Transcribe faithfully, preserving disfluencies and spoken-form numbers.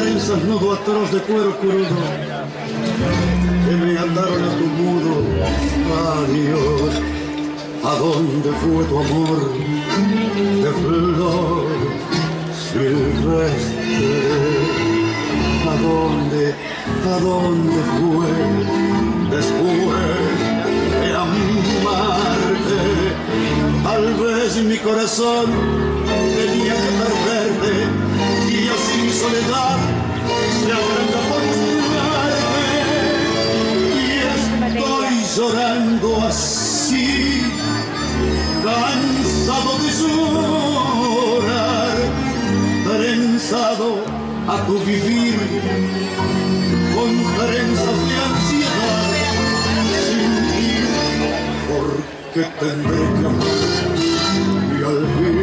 trenzas, nudo atroz de cuero crudo, que me ataron a tu mudo adiós. ¿A dónde fue tu amor de flor silvestre? ¿A dónde, a dónde fue después de amarte? Tal vez mi corazón tenía que perderte y así mi soledad se agranda por buscarte. Y estoy llorando así, cansado de llorar, trenzado a tu vivir, con trenzas de ansiedad, sin ti, porque tendré que amar y al fin